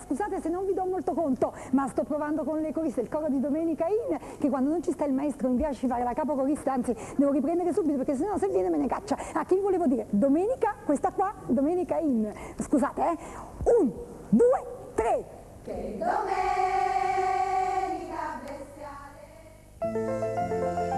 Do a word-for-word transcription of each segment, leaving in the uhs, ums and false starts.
scusate se non vi do molto conto, ma sto provando con le coriste il coro di Domenica In, che quando non ci sta il maestro mi piace fare la capocorista, anzi devo riprendere subito perché sennò se viene me ne caccia. A chi volevo dire? Domenica, questa qua, Domenica In. Scusate, eh? Un, due, tre. Che domenica bestiale.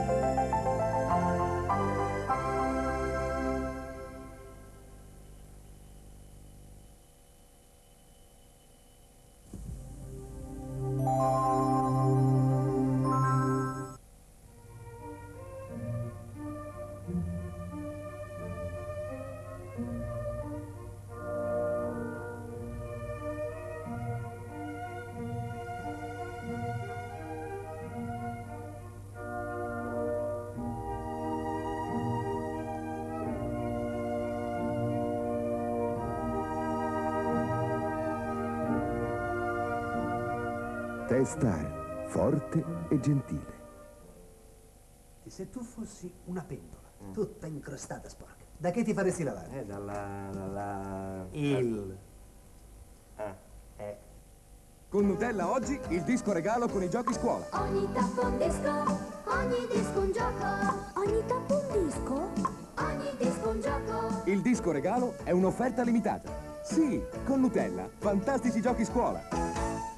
Star, forte e gentile. E se tu fossi una pentola, mm. tutta incrostata sporca, da che ti faresti lavare? Eh, dalla... dalla... Il... Ah, eh. Con Nutella oggi il disco regalo con i giochi scuola. Ogni tappo un disco, ogni disco un gioco. Ogni tappo un disco, ogni disco un gioco. Il disco regalo è un'offerta limitata. Sì, con Nutella, fantastici giochi scuola.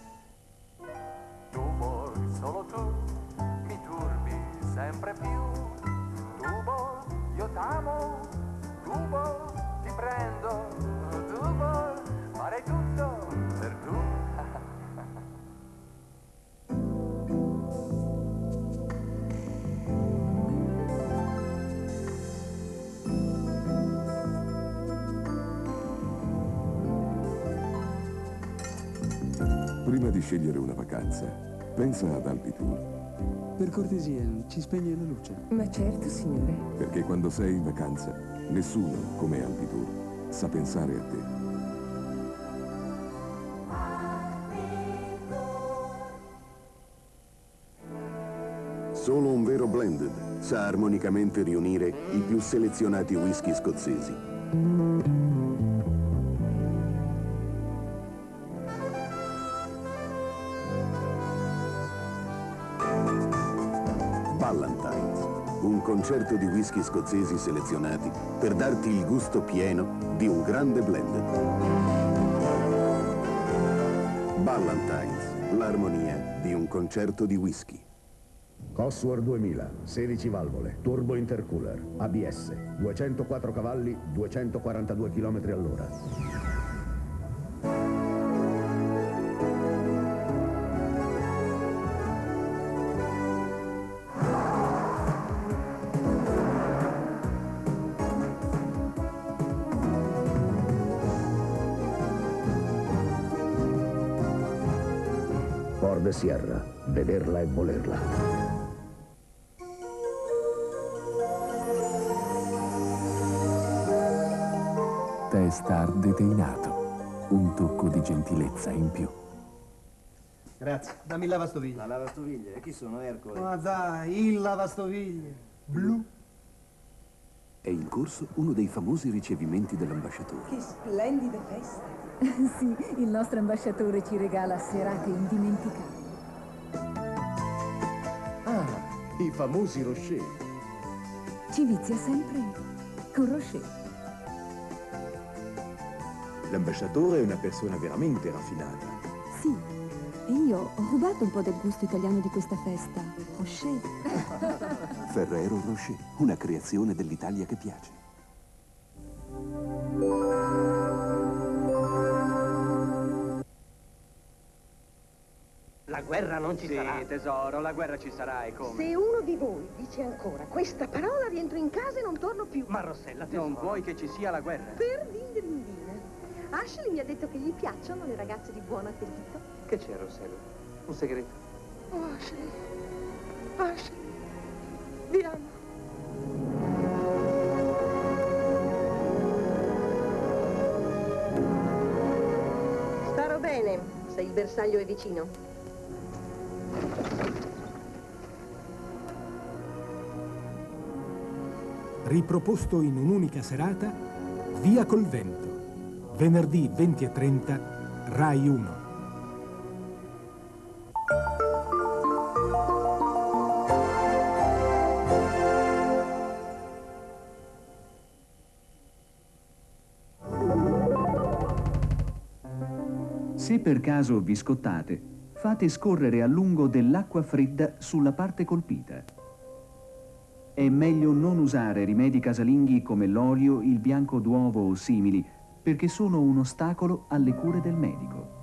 Solo tu mi turbi sempre più. Tubo, io t'amo. Tubo, ti prendo. Tubo, farei tutto per tu. Prima di scegliere una vacanza, pensa ad Alpitour. Per cortesia, ci spegne la luce. Ma certo, signore. Perché quando sei in vacanza, nessuno, come Alpitour, sa pensare a te. Solo un vero blended sa armonicamente riunire i più selezionati whisky scozzesi. Ballantines, un concerto di whisky scozzesi selezionati per darti il gusto pieno di un grande blended. Ballantines, l'armonia di un concerto di whisky. Cosworth duemila, sedici valvole, turbo intercooler, A B S, duecentoquattro cavalli, duecentoquarantadue chilometri all'ora. Ford Sierra, vederla e volerla. T-Star deteinato, un tocco di gentilezza in più. Grazie, dammi il lavastoviglie. La lavastoviglie? E chi sono, Ercole? Ma dai, il lavastoviglie. Blu. È in corso uno dei famosi ricevimenti dell'ambasciatore. Che splendida festa! Sì, il nostro ambasciatore ci regala serate indimenticabili. Ah, i famosi Rocher. Ci vizia sempre con Rocher. L'ambasciatore è una persona veramente raffinata. Sì, e io ho rubato un po' del gusto italiano di questa festa. Rocher. Ferrero Rocher, una creazione dell'Italia che piace. La guerra non ci sì, sarà. Sì, tesoro, la guerra ci sarà e come? Se uno di voi dice ancora questa parola, rientro in casa e non torno più. Ma Rossella, tesoro, non vuoi che ci sia la guerra? Per dindrindina. Ashley mi ha detto che gli piacciono le ragazze di buon appetito. Che c'è, Rossella? Un segreto? Oh, Ashley. Ashley. Vi amo. Starò bene, se il bersaglio è vicino. Riproposto in un'unica serata, Via col vento. Venerdì venti e trenta, Rai uno. Se per caso vi scottate, fate scorrere a lungo dell'acqua fredda sulla parte colpita. È meglio non usare rimedi casalinghi come l'olio, il bianco d'uovo o simili, perché sono un ostacolo alle cure del medico.